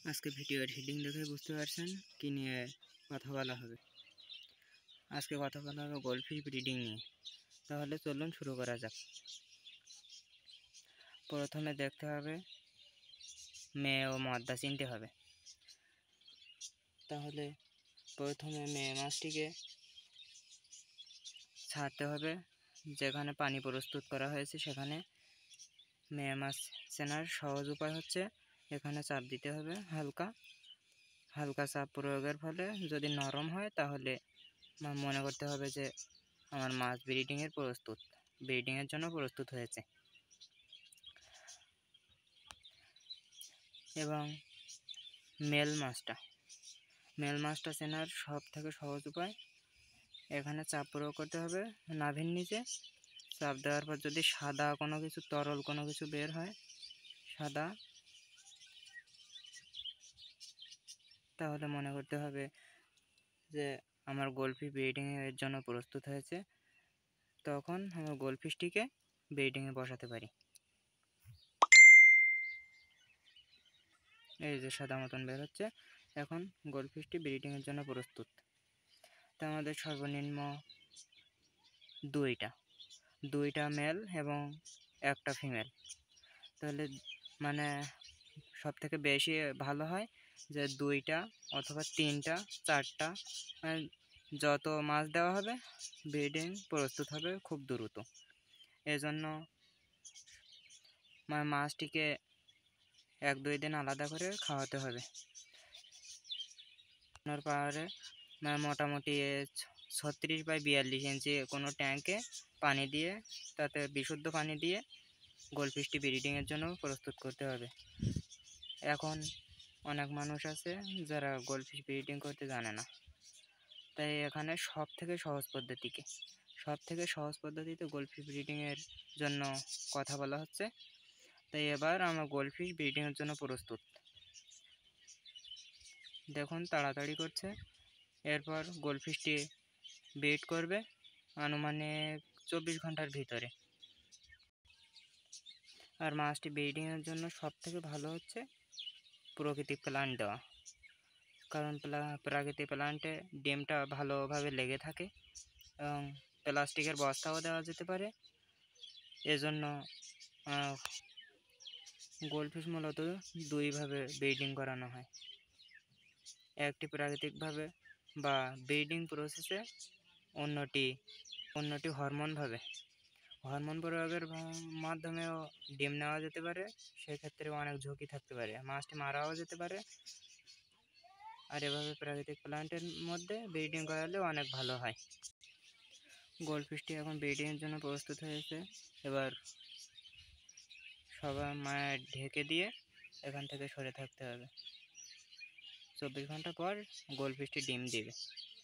আজকে ভিডিওর হেডিং দেখে বুঝতে পারছেন কি নিয়ে কথা বলা হবে। আজকে কথা বলা হবে গোল্ডফিশ ব্রিডিং নিয়ে। তাহলে চলুন শুরু করা যাক। প্রথমে দেখতে হবে মেয়ে ও মাদা চিনতে হবে। তাহলে প্রথমে মেয়ে মাছটিকে ছাড়তে হবে, যেখানে পানি প্রস্তুত করা হয়েছে সেখানে। মেয়ে মাছ চেনার সহজ উপায় হচ্ছে এখানে চাপ দিতে হবে, হালকা চাপ প্রয়োগের ফলে যদি নরম হয় তাহলে মনে করতে হবে যে আমার মাছ ব্রিডিংয়ের জন্য প্রস্তুত হয়েছে। এবং মেল মাছটা চেনার সব থেকে সহজ উপায়, এখানে চাপ প্রয়োগ করতে হবে নাভির নিচে। চাপ দেওয়ার পর যদি সাদা কোনো কিছু, তরল কোনো কিছু বের হয় সাদা, তাহলে মনে করতে হবে যে আমার গোল্ডফিশ ব্রিডিংয়ের জন্য প্রস্তুত হয়েছে। তখন আমার গোল্ডফিশটিকে ব্রিডিংয়ে বসাতে পারি। এই যে সাদা মতন বের হচ্ছে, এখন গোল্ডফিশটি ব্রিডিংয়ের জন্য প্রস্তুত। তা আমাদের সর্বনিম্ন দুইটা মেল এবং একটা ফিমেল। তাহলে মানে সব থেকে বেশি ভালো হয় যে 2টা অথবা 3টা 4টা, যত মাছ দেওয়া হবে ব্রিডিং প্রস্তুত হবে খুব দ্রুত। এজন্য মাছটিকে 1-2 দিন আলাদা করে খাওয়াতে হবে। পাহাড়ে মোটামুটি 36x42 ইঞ্চি কোনো ট্যাঙ্কে পানি দিয়ে, তাতে বিশুদ্ধ পানি দিয়ে গোল্ডফিশটি ব্রিডিংয়ের জন্য প্রস্তুত করতে হবে। এখন অনেক মানুষ আছে যারা গোল্ডফিশ ব্রিডিং করতে জানে না, তাই এখানে সব থেকে সহজ পদ্ধতিতে গোল্ডফিশ ব্রিডিংয়ের জন্য কথা বলা হচ্ছে। তাই এবার আমরা গোল্ডফিশ ব্রিডিংয়ের জন্য প্রস্তুত। দেখুন তাড়াতাড়ি করছে। এরপর গোল্ডফিশটি ব্রিড করবে আনুমানিক 24 ঘন্টার ভিতরে। আর মাছটি ব্রিডিংয়ের জন্য সব থেকে ভালো হচ্ছে প্রাকৃতিক প্লান্ট দেওয়া, কারণ প্রাকৃতিক প্লান্টে ডিমটা ভালোভাবে লেগে থাকে এবং প্লাস্টিকের বস্তাও দেওয়া যেতে পারে। এজন্য গোল্ডফিশ মূলত দুইভাবে ব্রিডিং করানো হয়, একটি প্রাকৃতিকভাবে বা ব্রিডিং প্রসেসে, অন্যটি হরমোন প্রয়োগের মাধ্যমেও ডিম নেওয়া যেতে পারে। সেক্ষেত্রে অনেক ঝুঁকি থাকতে পারে, মাছটি মারাও যেতে পারে। আর এভাবে প্রাকৃতিক প্লান্টের মধ্যে ব্রিডিং করালে অনেক ভালো হয়। গোল্ডফিশটি এখন ব্রিডিংয়ের জন্য প্রস্তুত হয়েছে। এবার সবাই মায়ের ঢেকে দিয়ে এখান থেকে সরে থাকতে হবে। 24 ঘন্টা পর গোল্ডফিশটি ডিম দিবে।